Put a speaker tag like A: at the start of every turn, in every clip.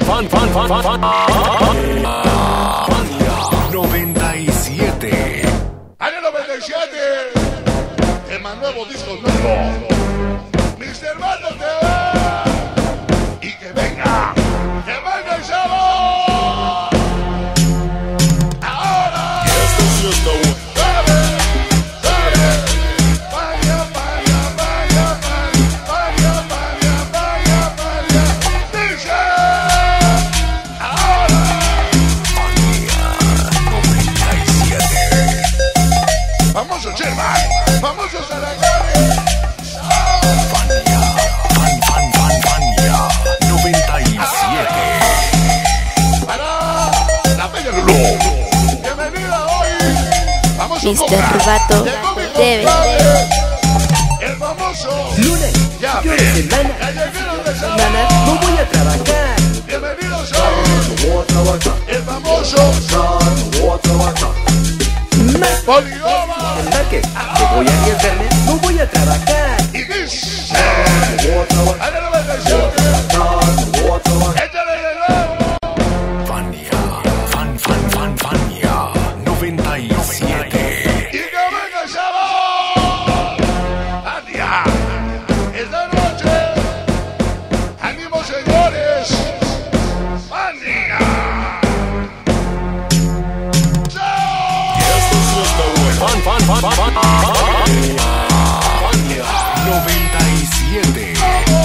A: 97.
B: Año 97. El más nuevo disco nuevo. Mis hermanos te y que venga el sábado. Ahora. Esto sí está bueno. Famoso Sherman, famoso Saragoni.
A: Fania 97.
B: Para la bella Lulú. Bienvenida hoy. Famoso
C: Mr.
B: Coca.
C: Rubato debe.
B: El famoso
D: Lunes,
B: ya
D: yo de
B: ves.
D: semana,
B: Callejeros de
D: semana
B: sábado.
D: no voy a trabajar.
B: Bienvenidos hoy. El famoso Polioma.
D: El marque, que voy a arriesgarme, no voy a trabajar.
B: Y dice a la 97. Échale de nuevo.
A: Fania 97.
B: Y que venga el sábado. Ania. Esta noche. Ánimo, señores. Ania.
A: Fania 97.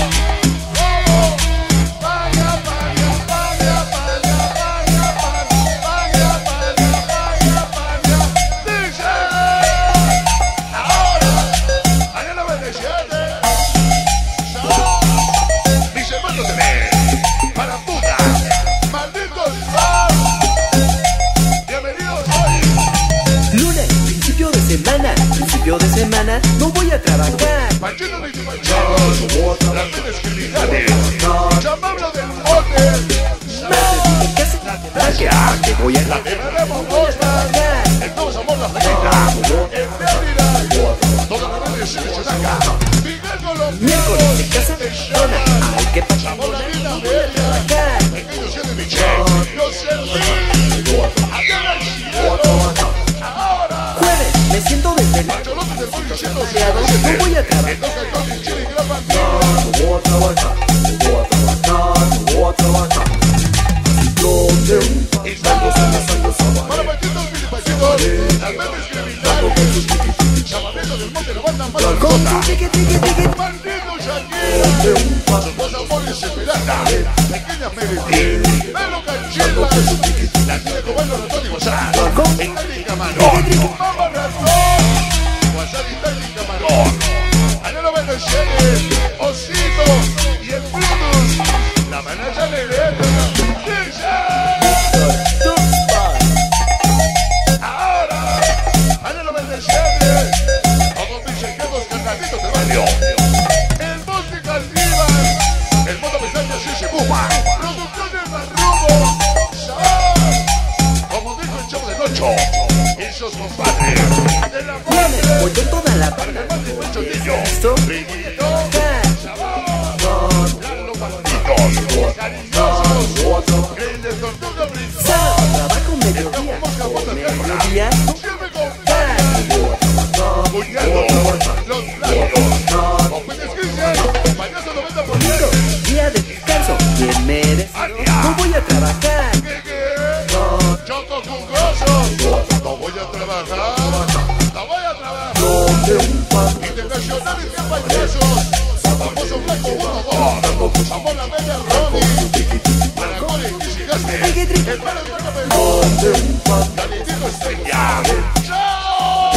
D: Lunes, principio de semana, no voy a trabajar.
B: Panchito de Chupachados, las redes criminales, San Pablo del Monte,
D: Martes, ¿qué hace? Marque, que voy a
B: la
D: arriesgarme,
B: Guerrero
D: no voy a
B: Costa,
D: trabajar.
B: el Nuevo Zamor La Flaquita, en Mérida, todas las redes de Chunaca, Miguel Colombiano,
D: Miércoles, en casa, zona, ay, qué
B: Sabor la
D: pachangona,
B: vida
D: no voy a
B: bella,
D: trabajar.
B: pequeño cielo de Michelle, los serví, allá en el cielo, ahora,
D: Jueves, me siento desvelado,
B: Pacholotes del Pollo siendo
D: no voy a trabajar.
B: el toca con el chile y gran bandido, y para Panchitos, mini Panchitos, las redes criminales, Chavalito del Monte levantan más la
D: Con
B: cota.
D: su ticket, ticket, ticket.
B: Maldito Shakira, sus dos amores Esperanza, pequeña Meredith, Melo Canchelas, la tía Cobalo Ratón y Gozar, Italia y Camarón, Mama Ratón, Guasari Italia y Camarón, Anelo Benociene, Osito y el Brutus, la mancha negreta, ahora, Anelo Benociene, todos mis secretos carnalitos de barrio. El Monte Caldiva, el Moto Pestaña Sisi Puma, Producciones Barrubo, Sabor, como dijo el Chavo del Ocho, esos compadres de la
D: Lunes, voy
B: muerte,
D: con toda la banda,
B: además de muchos niños,
D: ¿listo?
B: Briguito,
D: Trabajar.
B: Sabor, Lalo Banditos, cariñosos, grandes tortugas
D: Sábado,
B: brincados,
D: trabajo mediodía, mediodía,
B: siempre con cuñado, los labios, Open Cristian, payaso 90%.
D: día de descanso, bien merecido, no voy a trabajar.
B: Choco con grosos, no voy a trabajar, no voy a trabajar. Internacionales y payasos, famoso Blanco 1-2, Amor la Bella Ronnie, para goles que sigaste, el palo de Marca Perú, Galetico Estrella, ¡chao!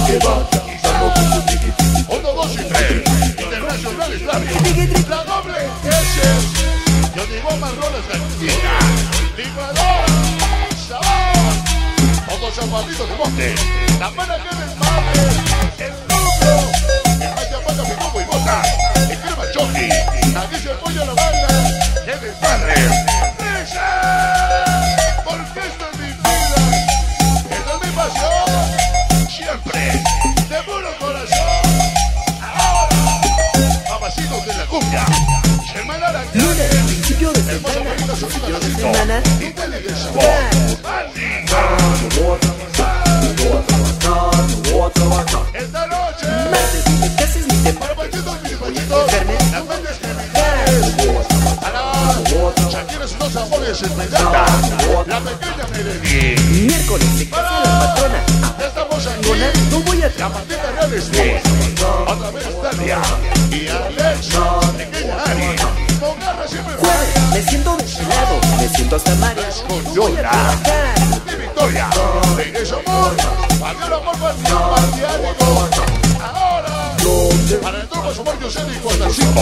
B: 1, 2 y 3, Internacionales Labios, la doble S, yo digo más roles de Argentina, Licuadora, Sabor, todos zapatitos de monte, la mano que del madre, el núcleo, el Mayapata, Picopo y Bota, el crema Choki, aquí se apoya la banda, que del padre, ¡Risa! Porque esto es mi vida, esto es mi pasión, siempre, de puro corazón, ahora, papacitos de la cumbia, Germán Aragón,
D: Lunes, principio de
B: hermosa
D: semana,
B: bonita sonrisa despacito.
D: semana.
B: Y dale de sabor. Esta noche,
D: Martes, dime qué haces mi temporada.
B: para bachitos, mis bachitos, las mentes criminales. Shakira sus dos amores Esmeralda, la pequeña Melanie.
D: Miércoles se casa la patrona.
B: Ya estamos aquí.
D: Mona, no voy a
B: La
D: trabajar.
B: Martita Real Estés, otra vez Talia y Alex, pequeña Ari, con garra siempre
D: Jueves, me siento desvelado, me siento hasta mareado.
B: con
D: No voy a
B: Yona,
D: trabajar.
B: de Victoria, regreso amor, para el amor partiánico, ahora, para el truco somos yo sé y Cuatracicos,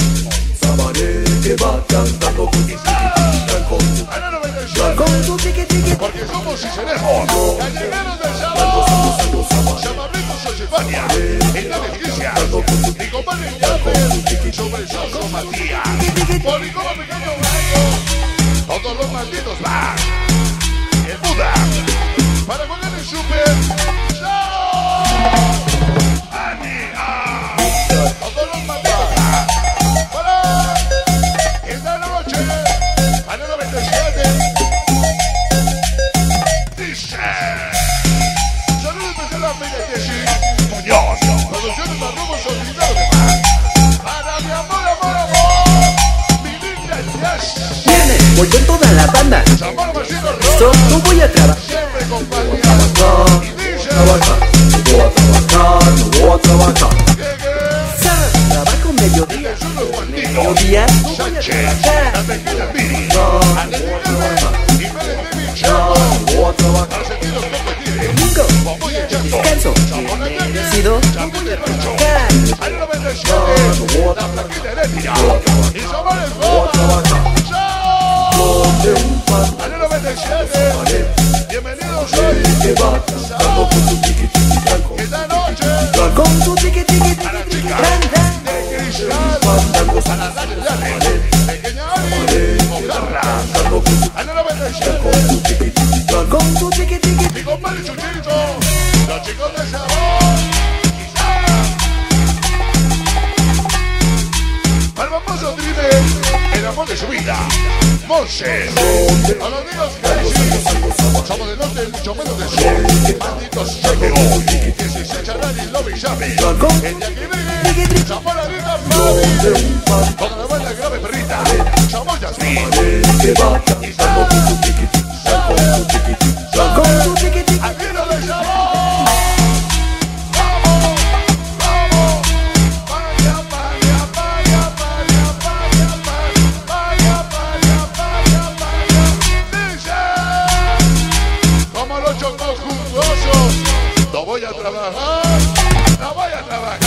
B: ahora no venga el show,
D: Con tu tiqui tiqui.
B: porque somos y seremos, gallegueros del sábado, Chamabricos Josefania, en la desquicia, mi compadre Yápez, sobre Soso Matías, Policoma Pequeño Blanco, todos los malditos van, el Buda, para jugar el Super, ¡chao! ¡Ania! Todos los malditos van, para esta noche, para el 97, dice, saludos especial a Peña Jessy Muñoz, producciones más rumos olvidados de más, para mi amor, mi linda Jess,
D: Viernes, voy con toda la banda.
B: Zamora Marcelo
D: Esto
B: Ross,
D: no voy a trabajar.
B: siempre compañía, y dice,
D: Sábado, trabajo mediodía.
B: son los malditos,
D: Mediodía, no voy a
B: Sánchez, la
D: trabajar.
B: pequeña Miri, Alexis Carmen, y Pérez David Chapo, para sentirlos competir,
D: Domingo,
B: como y el Chato,
D: descanso.
B: Zamora Yaque,
D: Merecido, no
B: Chapín
D: voy
B: de
D: a
B: Pancho,
D: trabajar.
B: Hay una bendición, la flaquita Herética, y Zamora el Goma, ¡chao! Hay una bendición, bienvenidos hoy, esta noche,
D: Con tu tiqui tiqui tiqui.
B: a la chica
D: Randa.
B: de cristal, a la Dani Dani, pequeña Ari, Mojarra, hay una bendición,
D: Con tu tiqui tiqui.
B: mi compadre Chuchito, los chicos de sabor, al famoso Tribe, el amor de su vida, Monse, a los niños Crazy, somos del norte, mucho menos del sur, malditos chequeos, que si se echarán y lo sabe, el día que viene, Zamora Rita Fabi, toda la banda grave perrita, somos Yasmin, y
D: Con tu tiqui tiqui.
B: aquí no de sabor. Vamos, vamos, vaya, vaya, vaya, vaya, vaya, vaya, vaya, vaya, vaya, dice, como los chocos jugosos, no voy a trabajar, no voy a trabajar.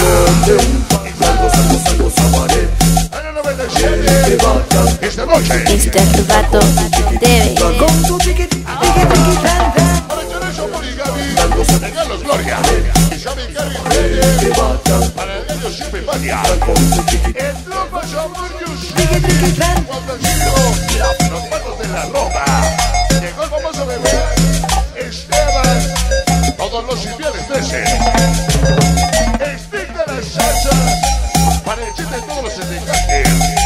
B: Año 97, esta noche,
C: Este vato debe
D: Con tu tiqui tiqui tiqui. Randa.
B: para Teresa Morigavi, el Carlos Gloria, y Xavi Carri Reyes, para el gallo Siempre Patia, el Tropa Chamurius,
D: Tiqui tiqui. Randa.
B: cuando han sido los patos de la ropa, llegó el famoso bebé, Esteban, todos los infieles 13, Stick de las salsas, para el chiste de todos los estudiantes,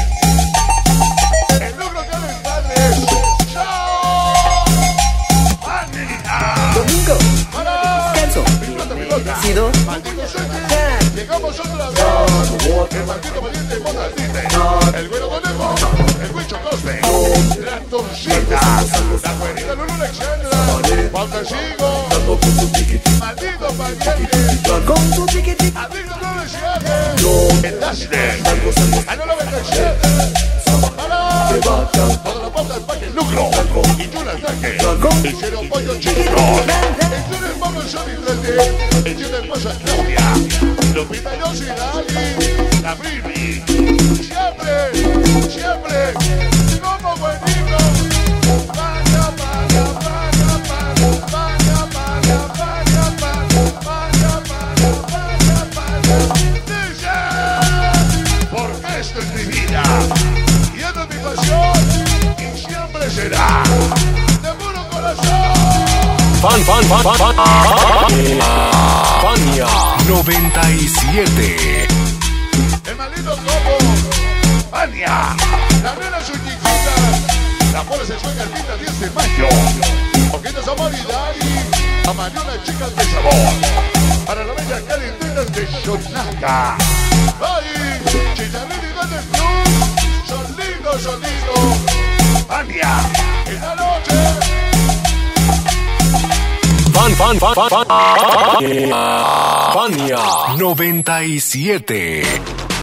B: el logro que los padres, ¡chao! ¡Ania!
D: Domingo,
B: ¡Para!
D: descanso.
B: Pilota,
D: Sido.
B: maldito Sánchez, llegamos otra vez, el maldito valiente Monaldite, el güero conejo, el huicho Cosme, la torcita, la güerita Lulu Alexandra, Juan Francisco, maldito valiente,
D: Con tu tiqui tiqui.
B: adicto no deseable, el Dashler, Anolo 27, para toda la banda del Parque Lucro, y Jun Ataque, el Cero Pollo Chico, el Jun Hermano Sony 13, el Jun Hermosa Claudia, Lupita Yossi Dali, la Bibi, siempre, siempre, como buenito, vaya, vaya, vaya, vaya, vaya, vaya, vaya, vaya, vaya, vaya, dice, porque esto es mi vida, y esto es mi pasión, y siempre será, de puro corazón.
A: Fania 97.
B: El maldito Cobo, Ania, la nena su chiquita, La bola se juega el día 10 de mayo. Ojitos a Maridari, a Mariona Chicas de Sabor. Para la bella calenteras de Xonaca. ¡Ay! Chicharrín y Golden Cruz. Son lindos. Fania. En la noche.
A: Fania 97.